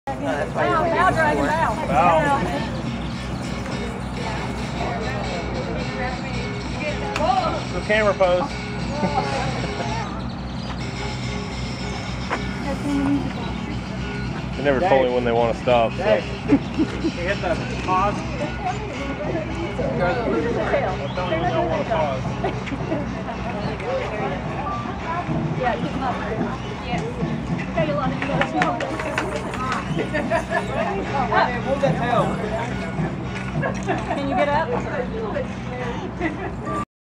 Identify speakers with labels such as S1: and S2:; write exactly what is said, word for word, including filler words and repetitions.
S1: That's why bow, bow, dragon, bow.
S2: Bow. So camera pose. They never told me when they want to stop. So.
S3: You hit the pause.
S2: I'll tell me when they want to pause.
S1: Yeah, keep them up. Yeah. Okay, you want to go small.
S3: Hold that tail.
S1: Can you get up?